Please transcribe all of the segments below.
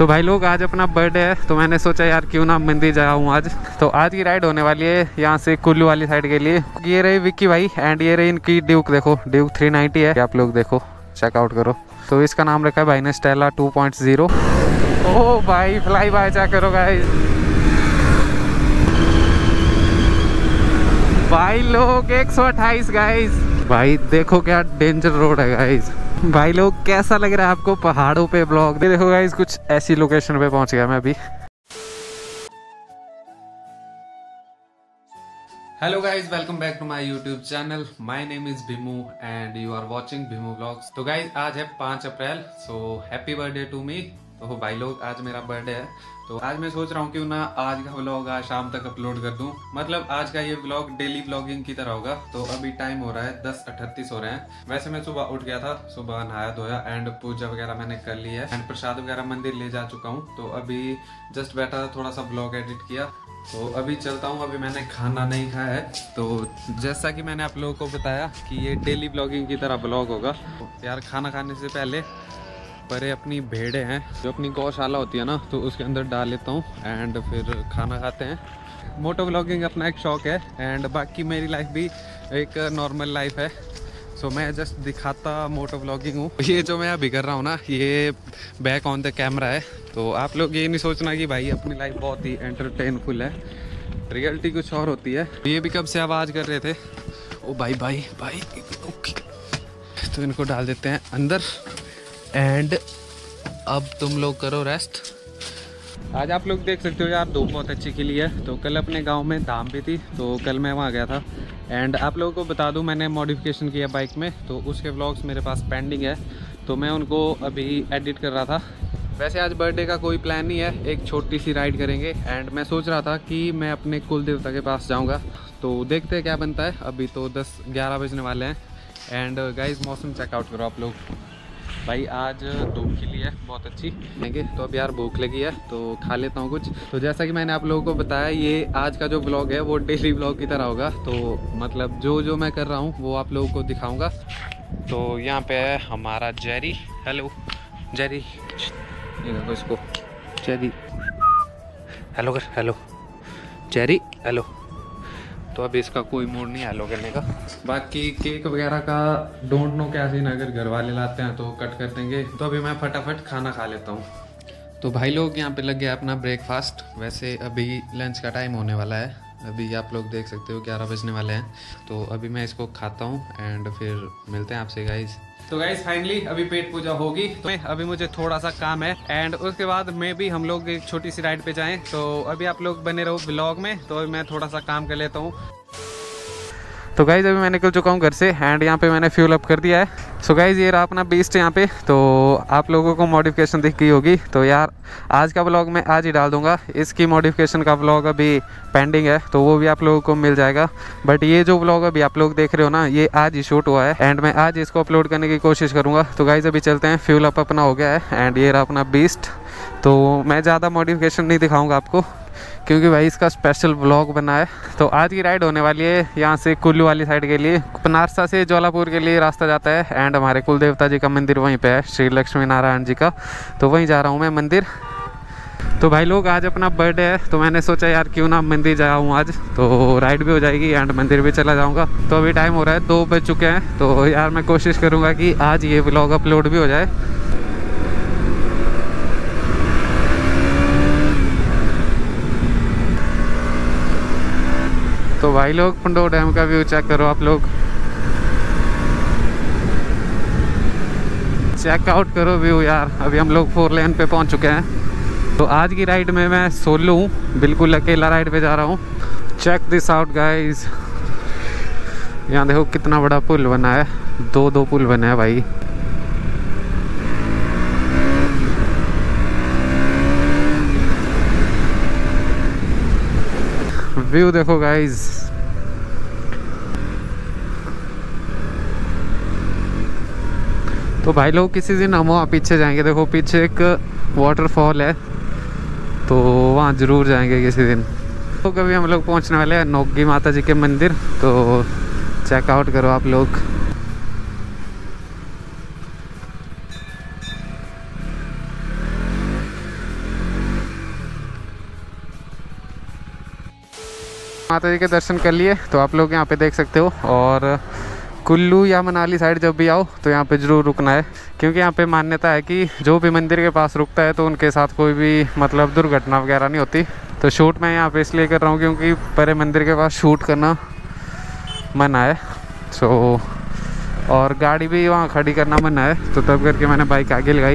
तो भाई लोग आज अपना बर्थडे है, तो मैंने सोचा यार क्यों ना मंदिर जाऊँ आज। तो आज की राइड होने वाली है यहाँ से कुल्लू वाली साइड के लिए। ये रही विक्की भाई एंड ये रही इनकी ड्यूक, देखो ड्यूक 390 है, आप लोग देखो चेकआउट करो। तो इसका नाम रखा है भाई ने स्टेला 2.0। ओ भाई फ्लाई बाय चेक करो गाइस, भाई लोग 128 गाइस। भाई देखो क्या डेंजर रोड है गाइस। भाई लोग कैसा लग रहा है आपको पहाड़ों पे ब्लॉग? देखो गाइस कुछ ऐसी लोकेशन पे पहुंच गया मैं अभी। Hello guys, welcome back to my YouTube channel. My name is Bheemu and you are watching Bheemu vlogs. तो गाइस आज है 5 April, so happy birthday to me. तो भाई लोग आज मेरा बर्थडे है, तो आज मैं सोच रहा हूँ क्यों ना आज का व्लॉग आज शाम तक अपलोड कर दूं। मतलब आज का ये व्लॉग डेली व्लॉगिंग की तरह होगा। तो अभी टाइम हो रहा है 10:38 हो रहे हैं। वैसे मैं सुबह उठ गया था, सुबह नहाया धोया एंड पूजा वगैरह मैंने कर ली है एंड प्रसाद वगैरह मंदिर ले जा चुका हूँ। तो अभी जस्ट बैठा था, थोड़ा सा व्लॉग एडिट किया, तो अभी चलता हूँ। अभी मैंने खाना नहीं खाया है, तो जैसा कि मैंने आप लोगों को बताया कि ये डेली व्लॉगिंग की तरह व्लॉग होगा। यार खाना खाने से पहले पर अपनी भेड़ें हैं जो अपनी गौशाला होती है ना, तो उसके अंदर डाल लेता हूँ एंड फिर खाना खाते हैं। मोटो व्लॉगिंग अपना एक शौक है एंड बाकी मेरी लाइफ भी एक नॉर्मल लाइफ है। सो मैं जस्ट दिखाता मोटो व्लॉगिंग हूँ। ये जो मैं अभी कर रहा हूँ ना, ये बैक ऑन द कैमरा है। तो आप लोग ये नहीं सोचना कि भाई अपनी लाइफ बहुत ही एंटरटेनफुल है, रियलिटी कुछ और होती है। ये भी कब से आवाज़ कर रहे थे। ओ भाई भाई भाई ओके, तो इनको डाल देते हैं अंदर एंड अब तुम लोग करो रेस्ट। आज आप लोग देख सकते हो यार धूप बहुत अच्छी खिली है। तो कल अपने गांव में धाम भी थी, तो कल मैं वहां गया था एंड आप लोगों को बता दूं मैंने मॉडिफिकेशन किया बाइक में, तो उसके व्लॉग्स मेरे पास पेंडिंग है, तो मैं उनको अभी एडिट कर रहा था। वैसे आज बर्थडे का कोई प्लान नहीं है, एक छोटी सी राइड करेंगे एंड मैं सोच रहा था कि मैं अपने कुल देवता के पास जाऊँगा। तो देखते हैं क्या बनता है। अभी तो 10-11 बजने वाले हैं एंड गाइस मौसम चेकआउट करो आप लोग। भाई आज धूप खिली है बहुत अच्छी लेंगे। तो अब यार भूख लगी है तो खा लेता हूँ कुछ। तो जैसा कि मैंने आप लोगों को बताया, ये आज का जो ब्लॉग है वो डेली ब्लॉग की तरह होगा। तो मतलब जो मैं कर रहा हूँ वो आप लोगों को दिखाऊंगा। तो यहाँ पे है हमारा जेरी। हेलो जेरी, ये देखो इसको जेरी, हेलो कर, हेलो जेरी हेलो। तो अभी इसका कोई मूड नहीं हेलो करने का। बाकी केक वगैरह का डोंट नो क्या सीन, अगर घर वाले लाते हैं तो कट कर देंगे। तो अभी मैं फटाफट खाना खा लेता हूँ। तो भाई लोग यहाँ पे लग गया अपना ब्रेकफास्ट। वैसे अभी लंच का टाइम होने वाला है, अभी आप लोग देख सकते हो 11 बजने वाले हैं। तो अभी मैं इसको खाता हूँ एंड फिर मिलते हैं आपसे गाइज। तो गाइज फाइनली अभी पेट पूजा होगी, तो अभी मुझे थोड़ा सा काम है एंड उसके बाद में भी हम लोग एक छोटी सी राइड पे जाएं। तो अभी आप लोग बने रहो ब्लॉग में, तो मैं थोड़ा सा काम कर लेता हूँ। तो गाइज अभी मैं निकल चुका हूँ घर से एंड यहाँ पे मैंने फ्यूल अप कर दिया है। सो गाइज ये रहा अपना बीस्ट यहाँ पे। तो आप लोगों को मॉडिफिकेशन दिख गई होगी। तो यार आज का ब्लॉग मैं आज ही डाल दूंगा, इसकी मॉडिफिकेशन का ब्लॉग अभी पेंडिंग है, तो वो भी आप लोगों को मिल जाएगा। बट ये जो ब्लॉग अभी आप लोग देख रहे हो ना, ये आज ही शूट हुआ है एंड मैं आज इसको अपलोड करने की कोशिश करूँगा। तो गाइज अभी चलते हैं, फ्यूल अप अपना हो गया है एंड ये रहा अपना बीस्ट। तो मैं ज़्यादा मॉडिफिकेशन नहीं दिखाऊँगा आपको क्योंकि भाई इसका स्पेशल ब्लॉग बना है। तो आज की राइड होने वाली है यहाँ से कुल्लू वाली साइड के लिए। बनारसा से ज्वालापुर के लिए रास्ता जाता है एंड हमारे कुल देवता जी का मंदिर वहीं पे है, श्री लक्ष्मी नारायण जी का। तो वहीं जा रहा हूँ मैं मंदिर। तो भाई लोग आज अपना बर्थडे है, तो मैंने सोचा यार क्यों ना मंदिर जाऊँ आज। तो राइड भी हो जाएगी एंड मंदिर भी चला जाऊँगा। तो अभी टाइम हो रहा है 2 बज चुके हैं। तो यार मैं कोशिश करूँगा कि आज ये व्लॉग अपलोड भी हो जाए। तो भाई लोग पंडो डैम का व्यू चेक करो आप लोग, चेकआउट करो व्यू यार। अभी हम लोग 4 लेन पे पहुंच चुके हैं। तो आज की राइड में मैं सोलो हूँ, बिल्कुल अकेला राइड पे जा रहा हूँ। चेक दिस आउट गाइस, यहाँ देखो कितना बड़ा पुल बना है, 2 पुल बने हैं भाई। व्यू देखो गाइस। तो भाई लोग किसी दिन हम वहाँ पीछे जाएंगे, देखो पीछे एक वाटरफॉल है, तो वहाँ ज़रूर जाएंगे किसी दिन। तो कभी हम लोग पहुँचने वाले हैं नोगी माता जी के मंदिर। तो चेकआउट करो आप लोग। माता जी के दर्शन कर लिए, तो आप लोग यहाँ पे देख सकते हो। और कुल्लू या मनाली साइड जब भी आओ तो यहाँ पे ज़रूर रुकना है, क्योंकि यहाँ पे मान्यता है कि जो भी मंदिर के पास रुकता है तो उनके साथ कोई भी मतलब दुर्घटना वगैरह नहीं होती। तो शूट मैं यहाँ पे इसलिए कर रहा हूँ क्योंकि परे मंदिर के पास शूट करना मना है। सो और गाड़ी भी वहाँ खड़ी करना मना है, तो तब करके मैंने बाइक आगे लगाई।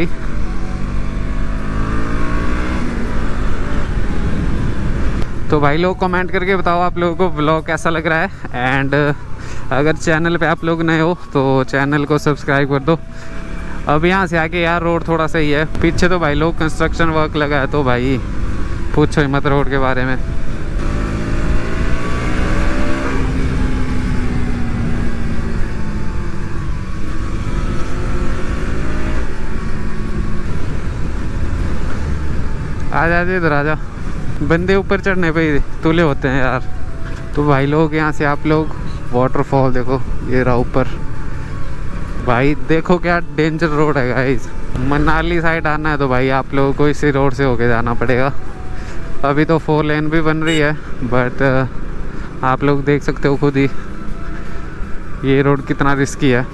तो भाई लोग कमेंट करके बताओ आप लोगों को ब्लॉग कैसा लग रहा है। एंड अगर चैनल पे आप लोग नए हो तो चैनल को सब्सक्राइब कर दो। अब यहाँ से आके यार रोड थोड़ा सही है, पीछे तो भाई लोग कंस्ट्रक्शन वर्क लगा है, तो भाई पूछो ही मत रोड के बारे में। आ जा इधर आ जा, बंदे ऊपर चढ़ने पे ही तुले होते हैं यार। तो भाई लोग यहाँ से आप लोग वाटरफॉल देखो, ये रहा ऊपर। भाई देखो क्या डेंजर रोड है गाइस। मनाली साइड आना है तो भाई आप लोगों को इसी रोड से होके जाना पड़ेगा। अभी तो 4 लेन भी बन रही है, बट आप लोग देख सकते हो खुद ही ये रोड कितना रिस्की है।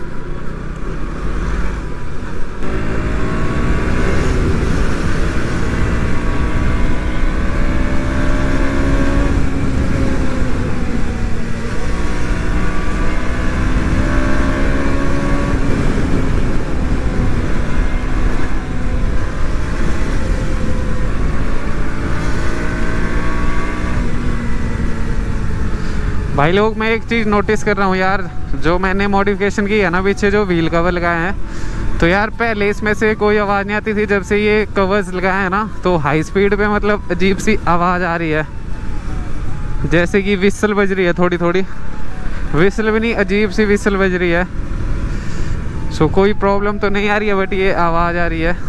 भाई लोग मैं एक चीज़ नोटिस कर रहा हूँ यार, जो मैंने मॉडिफिकेशन की है ना पीछे जो व्हील कवर लगाए हैं, तो यार पहले इसमें से कोई आवाज़ नहीं आती थी। जब से ये कवर्स लगाए हैं ना तो हाई स्पीड पे मतलब अजीब सी आवाज़ आ रही है, जैसे कि विसल बज रही है। थोड़ी थोड़ी विसल भी नहीं, अजीब सी विसल बज रही है। सो कोई प्रॉब्लम तो नहीं आ रही है, बट ये आवाज़ आ रही है।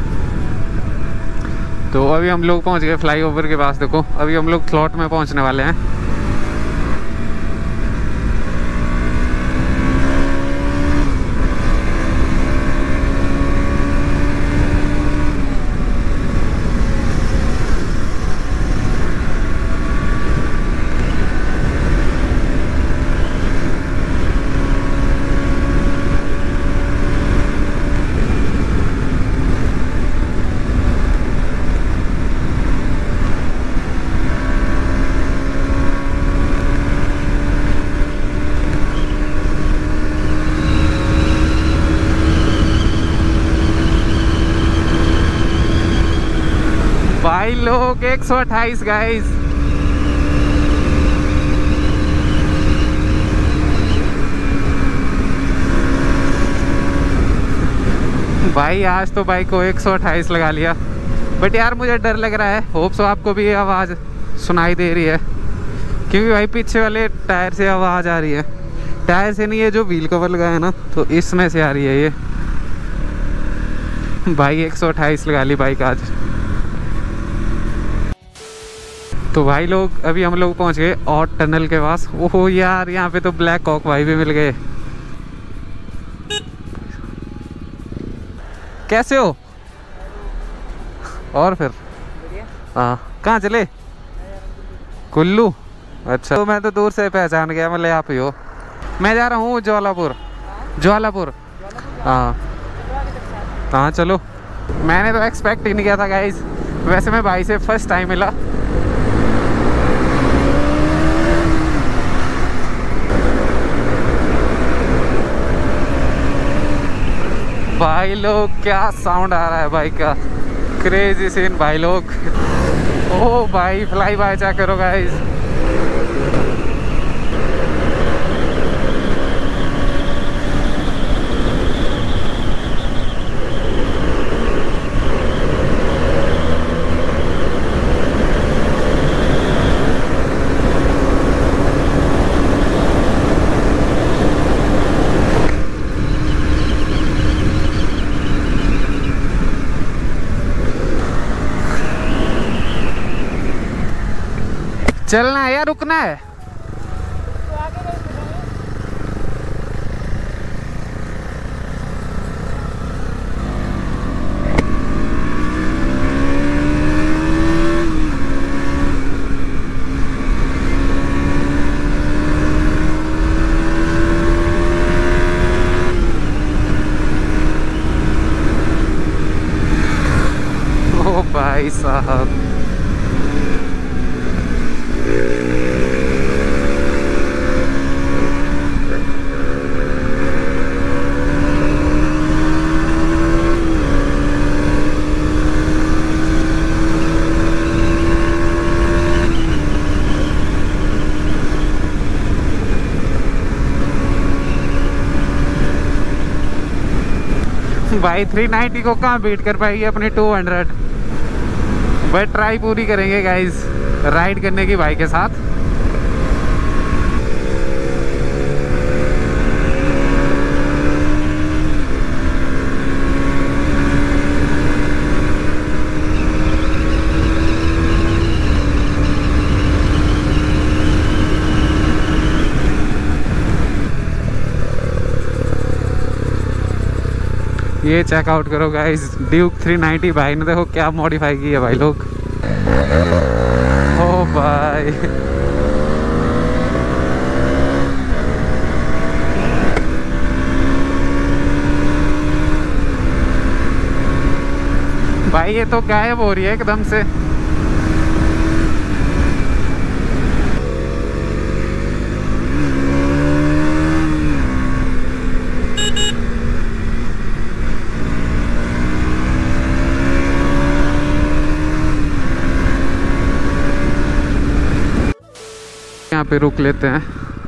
तो अभी हम लोग पहुँच गए फ्लाईओवर के पास। देखो अभी हम लोग स्लॉट में पहुँचने वाले हैं। भाई लोग 128 गाइस। भाई आज तो बाइक को 128 लगा लिया, बट यार मुझे डर लग रहा है। होप सो आपको भी ये आवाज़ सुनाई दे रही है, क्योंकि भाई पीछे वाले टायर से आवाज़ आ रही है। टायर से नहीं, है जो व्हील कवर लगा है ना तो इसमें से आ रही है ये। भाई 128 लगा ली बाइक आज। तो भाई लोग अभी हम लोग पहुंच गए और टनल के पास। ओहो यार यहाँ पे तो ब्लैक कॉक भाई भी मिल गए। कैसे हो? और फिर हाँ कहाँ चले? कुल्लू। अच्छा तो मैं तो दूर से पहचान गया, मतलब आप ही हो। मैं जा रहा हूँ ज्वालापुर। ज्वालापुर हाँ हाँ चलो। मैंने तो एक्सपेक्ट ही नहीं किया था गाइस। वैसे मैं भाई से फर्स्ट टाइम मिला। भाई लोग क्या साउंड आ रहा है बाइक का, क्रेजी सीन भाई लोग। ओ भाई फ्लाई बाय चेक करो गाइस। चलना है या रुकना है? भाई साहब, भाई 390 को कहाँ बीट कर पाएगी अपनी 200। बट ट्राई पूरी करेंगे गाइस राइड करने की बाइक के साथ। ये चेकआउट करो गाइस, ड्यूक 390 भाई ने देखो क्या मॉडिफाई की है भाई लोग। ओ भाई भाई ये तो गायब हो रही है एकदम से। यहाँ पे रुक लेते हैं।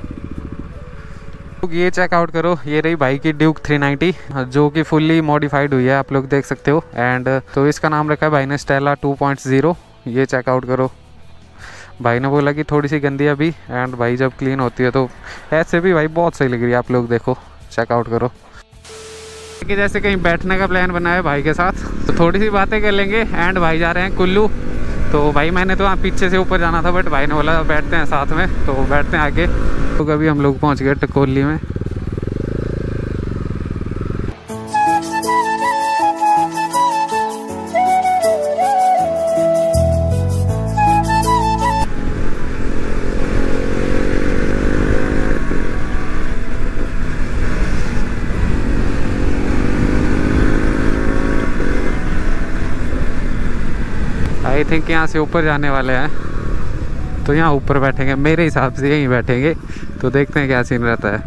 ये चेकआउट करो, ये रही भाई की ड्यूक 390 जो कि फुल्ली मॉडिफाइड हुई है, आप लोग देख सकते हो। एंड तो इसका नाम रखा है भाई ने स्टेला 2.0। ये चेकआउट करो, भाई ने बोला कि थोड़ी सी गंदी है अभी, एंड भाई जब क्लीन होती है तो ऐसे भी भाई बहुत सही लग रही है। आप लोग देखो, चेकआउट करो कि जैसे कहीं बैठने का प्लान बना है भाई के साथ, तो थोड़ी सी बातें कर लेंगे। एंड भाई जा रहे हैं कुल्लू। तो भाई मैंने तो वहाँ पीछे से ऊपर जाना था, बट भाई ने बोला बैठते हैं साथ में, तो बैठते हैं आगे। तो कभी हम लोग पहुँच गए टकोली में। आई थिंक यहाँ से ऊपर जाने वाले हैं, तो यहाँ ऊपर बैठेंगे मेरे हिसाब से, यहीं बैठेंगे। तो देखते हैं क्या सीन रहता है।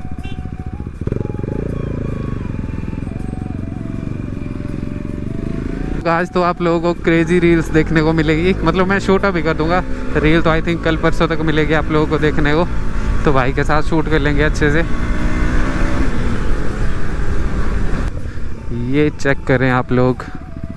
आज तो आप लोगों को क्रेजी रील्स देखने को मिलेगी, मतलब मैं शूट भी कर दूंगा। रील तो आई थिंक कल परसों तक मिलेगी आप लोगों को देखने को, तो भाई के साथ शूट कर लेंगे अच्छे से। ये चेक करें आप लोग।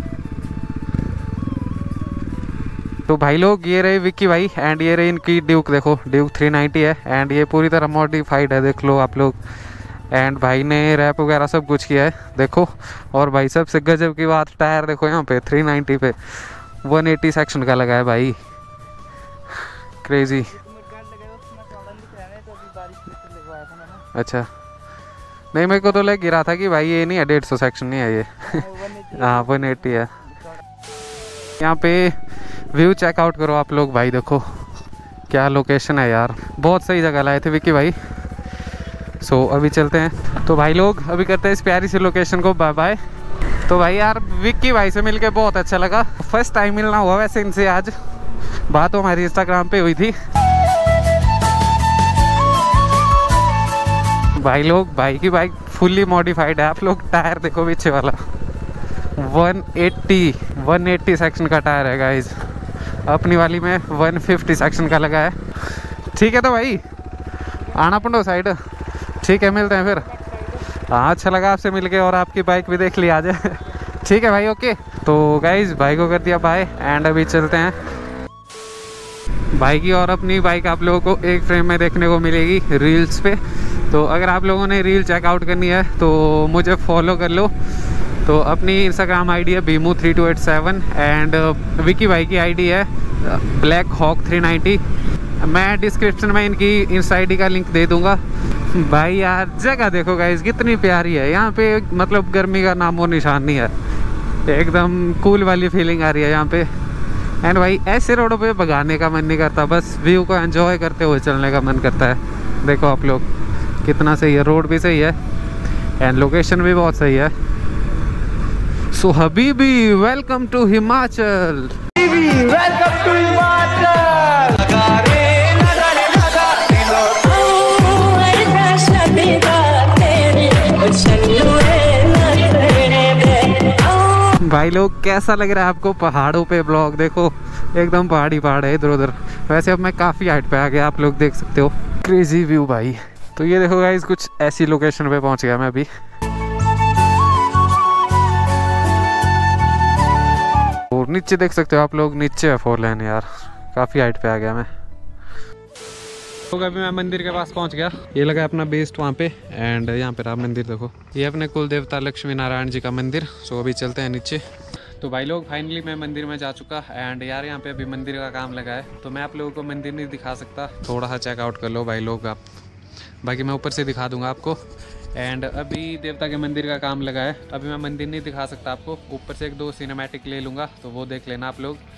तो भाई लोग ये रहे विक्की भाई, एंड ये रही इनकी ड्यूक, देखो ड्यूक 390 है, एंड ये पूरी तरह मॉडिफाइड है, देख लो आप लोग। एंड भाई ने रैप वगैरह सब कुछ किया है, देखो। और भाई सबसे गजब की बात, टायर देखो यहाँ पे 390 पे 180 सेक्शन का लगा है भाई, क्रेजी। अच्छा, नहीं मेरे को तो लग गिरा था कि भाई ये नहीं है, 150 सेक्शन नहीं है ये। हाँ 180 है। यहाँ पे व्यू चेकआउट करो आप लोग, भाई देखो क्या लोकेशन है यार, बहुत सही जगह लाए थे विक्की भाई। सो अभी चलते हैं। तो भाई लोग अभी करते हैं इस प्यारी सी लोकेशन को बाय बाय। तो भाई यार विक्की भाई से मिलके बहुत अच्छा लगा, फर्स्ट टाइम मिलना हुआ वैसे इनसे आज, बात तो हमारी इंस्टाग्राम पे हुई थी। भाई लोग भाई की बाइक फुल्ली मॉडिफाइड है, आप लोग टायर देखो पीछे वाला 180 सेक्शन का टायर है गाइज, अपनी वाली में 150 सेक्शन का लगा है। ठीक है तो भाई आना पंडो साइड, ठीक है मिलते हैं फिर। हाँ अच्छा लगा आपसे मिलके, और आपकी बाइक भी देख ली आज। ठीक है भाई, ओके। तो गाइज भाई को कर दिया बाय, एंड अभी चलते हैं। भाई की और अपनी बाइक आप लोगों को एक फ्रेम में देखने को मिलेगी रील्स पे। तो अगर आप लोगों ने रील चेकआउट करनी है तो मुझे फॉलो कर लो। तो अपनी इंस्टाग्राम आईडी है bimu3287, एंड विक्की भाई की आईडी है ब्लैक हॉक 390। मैं डिस्क्रिप्शन में इनकी इंस्टा आईडी का लिंक दे दूंगा। भाई यार जगह देखो गाइस कितनी प्यारी है यहाँ पे, मतलब गर्मी का नामो निशान नहीं है, एकदम कूल वाली फीलिंग आ रही है यहाँ पे। एंड भाई ऐसे रोडों पे भगाने का मन नहीं करता, बस व्यू को एंजॉय करते हुए चलने का मन करता है। देखो आप लोग कितना सही है, रोड भी सही है एंड लोकेशन भी बहुत सही है। सो हबीबी welcome to Himachal. Welcome to भाई लोग कैसा लग रहा है आपको पहाड़ों पे ब्लॉग? देखो एकदम पहाड़ी पहाड़ है इधर उधर। वैसे अब मैं काफ़ी हाइट पे आ गया, आप लोग देख सकते हो। क्रेजी व्यू भाई। तो ये देखो गाइस कुछ ऐसी लोकेशन पे पहुंच गया मैं अभी। और नीचे देख सकते हो आप लोग, नीचे है 4 लेन यार। काफ़ी हाइट पे आ गया मैं। तो अभी मैं मंदिर के पास पहुंच गया। ये लगा अपना बेस्ट वहाँ पे। एंड यहाँ पे राम मंदिर देखो, ये अपने कुल देवता लक्ष्मी नारायण जी का मंदिर। सो अभी चलते हैं नीचे। तो भाई लोग फाइनली मैं मंदिर में जा चुका। एंड यार यहाँ पे अभी मंदिर का काम लगा है, तो मैं आप लोगों को मंदिर नहीं दिखा सकता। थोड़ा सा चेकआउट कर लो भाई लोग आप, बाकी मैं ऊपर से दिखा दूंगा आपको। एंड अभी देवता के मंदिर का काम लगा है, अभी मैं मंदिर नहीं दिखा सकता आपको। ऊपर से 1-2 सिनेमैटिक ले लूँगा, तो वो देख लेना आप लोग।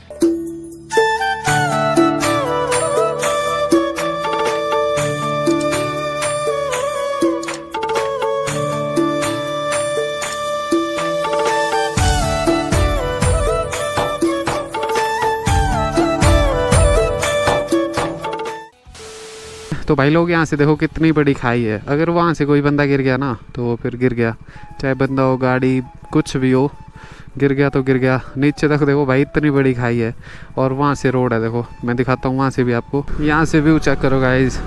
तो भाई लोग यहाँ से देखो कितनी बड़ी खाई है। अगर वहाँ से कोई बंदा गिर गया ना तो वो फिर गिर गया, चाहे बंदा हो गाड़ी कुछ भी हो, गिर गया तो गिर गया। नीचे तक देखो भाई इतनी बड़ी खाई है। और वहाँ से रोड है, देखो मैं दिखाता हूँ वहाँ से भी आपको। यहाँ से व्यू चेक करो गाइज।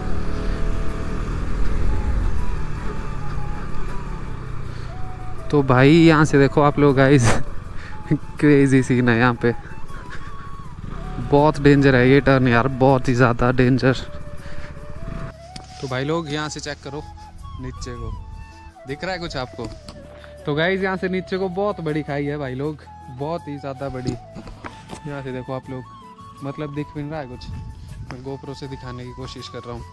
तो भाई यहाँ से देखो आप लोग गाइज क्रेजी सीन है यहाँ पे। बहुत डेंजर है ये टर्न यार, बहुत ही ज़्यादा डेंजर। तो भाई लोग यहाँ से चेक करो नीचे को, दिख रहा है कुछ आपको? तो गाइज यहाँ से नीचे को बहुत बड़ी खाई है भाई लोग, बहुत ही ज़्यादा बड़ी। यहाँ से देखो आप लोग, मतलब दिख भी नहीं रहा है कुछ। मैं गोप्रो से दिखाने की कोशिश कर रहा हूँ।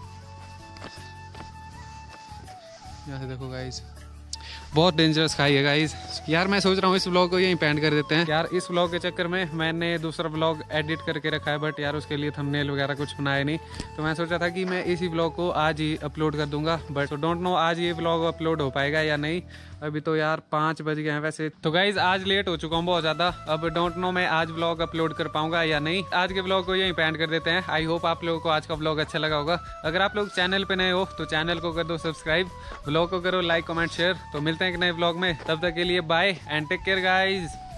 यहाँ से देखो गाइज, बहुत डेंजरस खाई है गाइज। यार मैं सोच रहा हूँ इस व्लॉग को यहीं पेंड कर देते हैं यार। इस व्लॉग के चक्कर में मैंने दूसरा व्लॉग एडिट करके रखा है, बट यार उसके लिए थंबनेल वगैरह कुछ बनाया नहीं। तो मैं सोचा था कि मैं इसी व्लॉग को आज ही अपलोड कर दूंगा, बट डोंट नो आज ये व्लॉग अपलोड हो पाएगा या नहीं। अभी तो यार 5 बज गए हैं वैसे। तो गाइज आज लेट हो चुका हूँ बहुत ज़्यादा। अब डोंट नो मैं आज व्लॉग अपलोड कर पाऊंगा या नहीं। आज के व्लॉग को यहीं पेंड कर देते हैं। आई होप आप लोगों को आज का व्लॉग अच्छा लगा होगा। अगर आप लोग चैनल पे नए हो तो चैनल को कर दो सब्सक्राइब, व्लॉग को करो लाइक कमेंट शेयर। तो मिलते हैं एक नए व्लॉग में, तब तक के लिए bye and take care guys.